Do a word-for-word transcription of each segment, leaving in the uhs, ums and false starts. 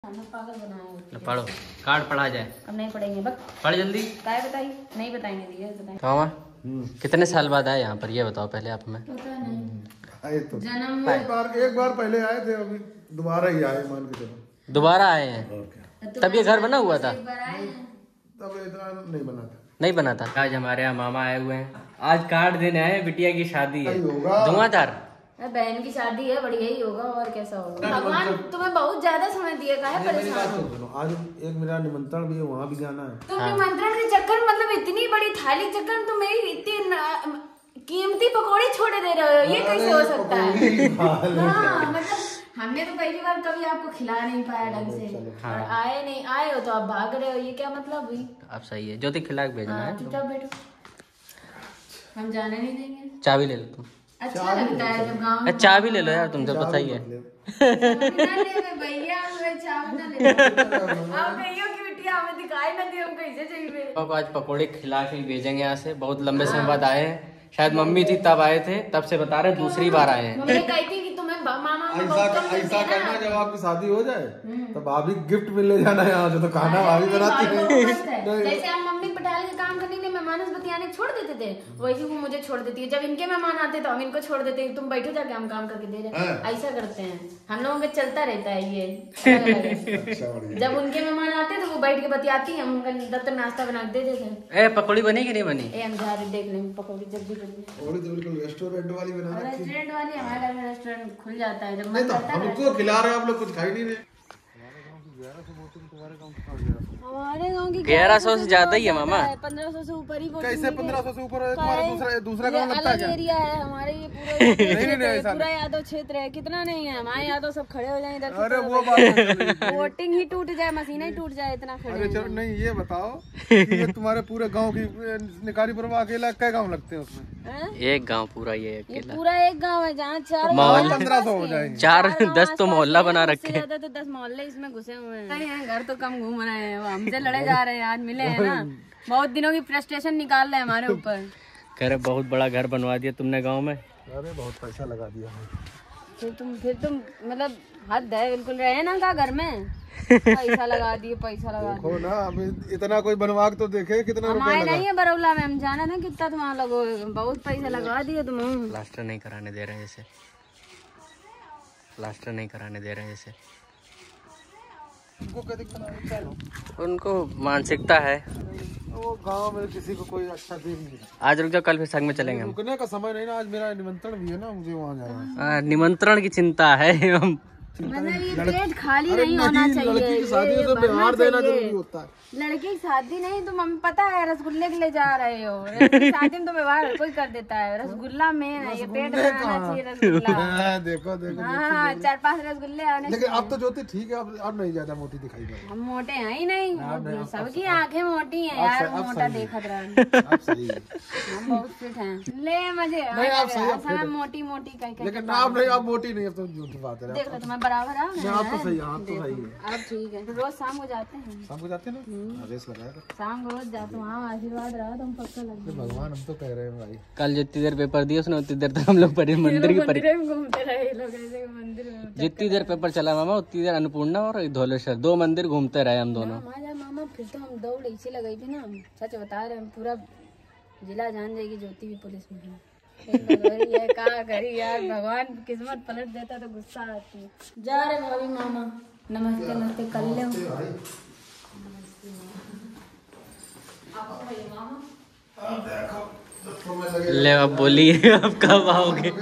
पागल बनाया। पढ़ो, कार्ड पढ़ा जाए। अब नहीं पढ़ेंगे, बस पढ़ जल्दी। क्या बताइए, नहीं बताएंगे दिए बताएंगे। मामा कितने साल बाद आए यहाँ पर, ये बताओ पहले आप हमें। पता नहीं आए तो जन्म एक बार एक बार पहले आए थे, अभी दोबारा ही आए, मान के चलो दोबारा आए हैं। तब ये घर बना हुआ था? तब इतना नहीं बना था। नहीं बना था। आज हमारे यहाँ मामा आए हुए हैं, आज कार्ड देने आए हैं। बिटिया की शादी है, होगा धुआंधार। बहन की शादी है, बढ़िया ही होगा और कैसा होगा। भगवान तुम्हें बहुत ज्यादा समय दिया, काहे परेशान हो? आज एक मेरा निमंत्रण भी है, वहाँ भी जाना है। तुम निमंत्रण के चक्कर मतलब इतनी बड़ी थाली चक्कर तुम मेरी इतनी कीमती पकौड़े छोड़ दे रहे हो, ये कैसे हो सकता है? हाँ, मतलब हमने तो पहली बार कभी आपको खिला नहीं पाया ढंग से। हाँ। और आए नहीं, आए हो तो आप भाग रहे हो, ये क्या मतलब हुई? अब सही है, ज्योति खिला के भेजना है। चुपचाप बैठो, हम जाने नहीं देंगे। चाबी ले लो तुम। अच्छा लगता है जब गाँव में। चाबी ले लो यार, तुम जब बताइए। भैया आप कहियो कि बिटिया हमें दिखाई ना दे, हम कैसे चाहिए। अब आज पकोड़े खिला के भेजेंगे यहाँ से। बहुत लंबे समय बाद आए हैं, शायद मम्मी थी तब आए थे, तब से बता रहे दूसरी बार आए हैं। मम्मी कहती कि तुम्हें मामा ऐसा ऐसा करना, जब आपकी शादी हो जाए तब आप भी गिफ्ट मिलने जाना है यहाँ से, तो खाना भाभी बनाती है। जैसे हम मम्मी पटाल के काम करने के लिए मेहमान बतियाने छोड़ देते थे, वैसे वो मुझे छोड़ देती है। जब इनके मेहमान आते तो हम इनको छोड़ देते हैं, तुम बैठो जाके हम काम करके दे रहे हैं। ऐसा करते हैं हम लोगों का, चलता रहता है ये। जब उनके मेहमान आते तो वो बैठ के बतियाती है, हम उनका तब तक नाश्ता बना के दे देते हैं। ए पकौड़ी बनी कि नहीं बनी? ए हम जा रहे देख लेंगे पकौड़ी जल्दी जल्दी। रेस्टोरेंट वाली बना रखी है। रेस्टोरेंट वाली हमारे घर में रेस्टोरेंट खुल जाता है जब नहीं मन तो करता है। हमको खिला रहे हो, आप लोग कुछ खा ही नहीं रहे। हमारे गांव की ग्यारह सौ से ज्यादा ही है मामा। पंद्रह सौ से ऊपर ही। कैसे पंद्रह सौ से ऊपर है? तुम्हारा दूसरा दूसरा गाँव लगता है क्या? एरिया है हमारे, ये पूरा पूरा यादव क्षेत्र है। कितना नहीं है, हमारे यादव सब खड़े हो जाए इधर। अरे वो बात वोटिंग ही टूट जाए, मशीन ही टूट जाए, इतना खड़े। अरे चलो नहीं, ये बताओ कि ये तुम्हारे पूरे गांव की निकारी पर अकेला क्या गांव लगते हैं उसमें? एक गांव पूरा, ये ये अकेला पूरा एक गांव है जहाँ चार पंद्रह सौ हो जाएंगे। चार दस तो मोहल्ला बना रखे हैं। तो दस मोहल्ले इसमें घुसे हुए हैं। घर तो कम घूम रहे हैं, वो हमसे लड़े जा रहे हैं। आज मिले हैं ना, बहुत दिनों की फ्रस्ट्रेशन निकाल रहे हैं हमारे ऊपर। कह रहे बहुत बड़ा घर बनवा दिया तुमने गांव में। अरे बहुत पैसा लगा दिया है। फिर तुम फिर तुम मतलब हद है बिल्कुल। रहे ना का घर में पैसा लगा दिए, पैसा लगा देखो ना, अभी इतना कोई बनवा के तो देखे कितना रुपया हमारे लगा। नहीं है बरौला में, हम जाना था कितना तुम्हारा लगो, बहुत पैसा लगा दिए तुम। प्लास्टर नहीं कराने दे रहे जैसे, प्लास्टर नहीं कराने दे रहे जैसे। उनको क्या दिक्कत है? उनको मानसिकता है। वो गांव में किसी को कोई अच्छा दिन नहीं है। आज रुक जाओ, कल फिर संग में चलेंगे हम। रुकने का समय नहीं ना, आज मेरा निमंत्रण भी है ना, मुझे वहाँ जाना है। आ, निमंत्रण की चिंता है हम। मतलब ये पेट खाली नहीं होना चाहिए। लड़की की शादी में तो व्यवहार देना जरूरी होता है। लड़की की शादी नहीं, तुम हमें पता है रसगुल्ले के लिए जा रहे हो। शादी में तो व्यवहार कोई कर देता है, रसगुल्ला मेन है, ये पेट भरना चाहिए रसगुल्ला। देखो देखो, हाँ चार पांच रसगुल्ले आने। लेकिन अब तो ज्योति ठीक है, अब अब नहीं ज्यादा मोटी दिखाई दे रही। हम मोटे हैं ही नहीं, सबकी आंखें मोटी हैं यार, मोटा देखा रहा। अब सही है, हम बहुत फिट हैं। ले मजे नहीं आप सही, आप फिट है। मोटी मोटी कह के। लेकिन आप नहीं, आप मोटी नहीं, अब तो झूठी बात है। देख लो तुम्हें बराबर आ नहीं, आप तो सही, आप तो सही है। अब ठीक है, रोज शाम को जाते हैं। शाम को जाते हैं ना, रेस लगाया था। शाम को रोज जाते हैं, वहाँ आशीर्वाद रहा तो हम पक्का लग गए। भगवान हम तो कह रहे हैं भाई, कल जितनी देर पेपर दिया उसने उतनी देर तक हम लोग परी मंदिर की परी घूमते रहे लोग, ऐसे मंदिर में। जितनी देर पेपर चला मामा उतनी देर अन्नपूर्णा और धौलेश्वर दो मंदिर घूमते रहे हम दोनों। मामा मामा फिर तो हम दौड़ ऐसी लगाई थी ना, सच बता रहे हैं, पूरा जिला जान जाएगी ज्योति भी पुलिस में है। ये का करी यार, भगवान किस्मत पलट देता तो गुस्सा आती। जा रहे भाभी मामा, नमस्ते नमस्ते कर ले। ले अब बोलिए, अब कब आओगे?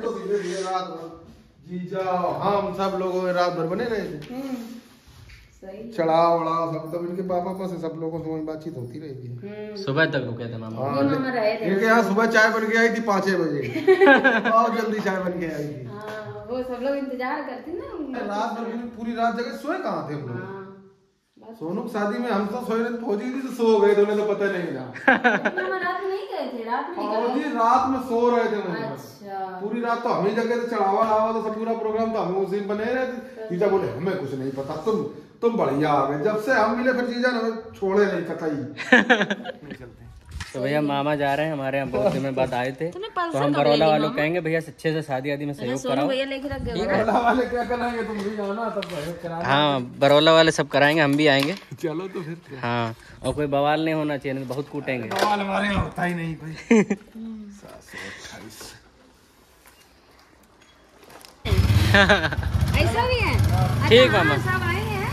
जीजा हम सब लोगों में रात भर बने रहे थे, चढ़ाव वड़ाव सब, तब इनके पापा पास सब लोगों से वही बातचीत होती रहेगी। सुबह तक रुके थे मामा। हाँ, इनके यहाँ सुबह चाय बन के आई थी पाँच छह बजे, बहुत जल्दी चाय बन के आई थी। वो सब लोग इंतजार करते ना, रात भर पूरी रात जगह सोए कहाँ थे हम लोग। सोनू की शादी में हम तो सोए नहीं, फौजी थी तो सो गए थे, उन्हें तो पता नहीं मिला। रात में नहीं गए थे, रात में फौजी रात में सो रहे थे। अच्छा। पूरी रात तो हम ही जगह थे, चढ़ावा लावा तो सब पूरा प्रोग्राम तो हम उसी में बने रहे थे। जीजा बोले हमें कुछ नहीं पता, तुम तुम बढ़िया आ गए। जब से हम मिले फिर जीजा ने छोड़े नहीं कतई। चलते तो भैया मामा जा रहे हैं हमारे यहाँ, बहुत दिन बाद आए थे, तो हम बरौला वालों कहेंगे भैया अच्छे से शादी आदि में सहयोग कराओ। भैया लेके रख गए बरौला वाले क्या कराएंगे, तुम भी जाना तब कराना। हाँ बरौला वाले सब कराएंगे, हम भी आएंगे। चलो तो फिर। हाँ और कोई बवाल नहीं होना चाहिए, बहुत कूटेंगे। बवाल हमारे यहाँ होता ही नहीं कोई। ऐसा भी है। ठीक मामा। सब आए हैं।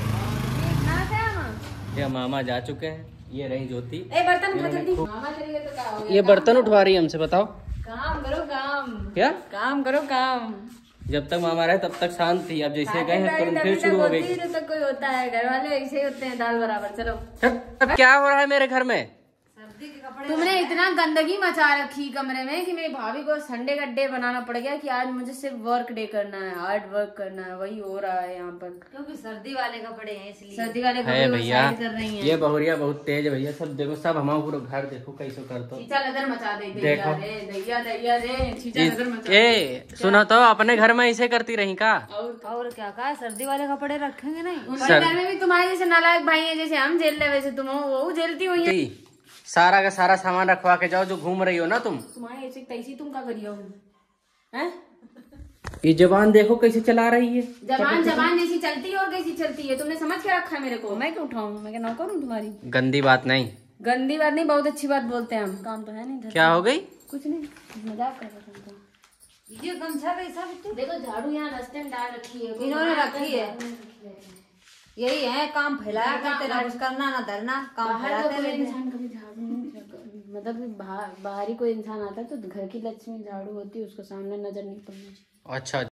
ये मामा जा चुके हैं, ये रही ज्योति। ए बर्तन उठा जल्दी। मामा चली गई तो क्या हो गया? ये बर्तन उठवा रही है हमसे, बताओ। काम करो काम। क्या काम करो काम। जब तक मामा रहे तब तक शांत थी, अब जैसे गए हैं तुरंत फिर शुरू हो गई। जब तक कोई होता है, घर वाले ऐसे ही होते हैं, दाल बराबर। चलो अब क्या हो रहा है मेरे घर में? तुमने इतना गंदगी मचा रखी कमरे में कि मेरी भाभी को संडे का डे बनाना पड़ गया कि आज मुझे सिर्फ वर्क डे करना है, हार्ड वर्क करना है। वही हो रहा है यहाँ पर, क्योंकि सर्दी वाले कपड़े हैं इसलिए। सर्दी वाले कपड़े है भैया, कर रही हैं। ये बहुरिया बहुत तेज है भैया। सब देखो, सब हमारा पूरा घर देखो कैसे करते हो। चीचा नजर मचा दे। देखो दैया दैया रे, चीचा नजर मचा। ए सुना तो अपने घर में ऐसे करती रही का? और और क्या कहा, सर्दी वाले कपड़े रखेंगे नहीं। उनके घर में भी तुम्हारे जैसे नालायक भाई है, जैसे हम जेल रहे वैसे तुम वो जेलती हुई है। सारा का सारा सामान रखवा के जाओ जो घूम रही हो ना तुम। तुम्हारी ऐसी तैसी तुम क्या करियो हैं? ये जबान देखो कैसे चला रही है। जबान जबान जैसी चलती है और कैसी चलती है, तुमने समझ के रखा है मेरे को। मैं क्यों उठाऊं, मैं क्या नौकर हूँ तुम्हारी? गंदी बात नहीं। गंदी बात नहीं, बहुत अच्छी बात बोलते हैं हम। काम तो है नहीं। क्या हो गई? कुछ नहीं, मजाक कर रहा था। ये गमछा कैसा देखो, झाड़ू यहाँ रास्ते में डाल रखी है, इन्होंने रखी है। यही है, काम फैलाया करते ना, कुछ करना ना धरना, काम फैलाते रहते हैं। इंसान कभी झाड़ू नहीं, मतलब बाहर बाहरी कोई इंसान आता है तो घर की लक्ष्मी झाड़ू होती है, उसको सामने नजर नहीं पड़नी चाहिए। अच्छा।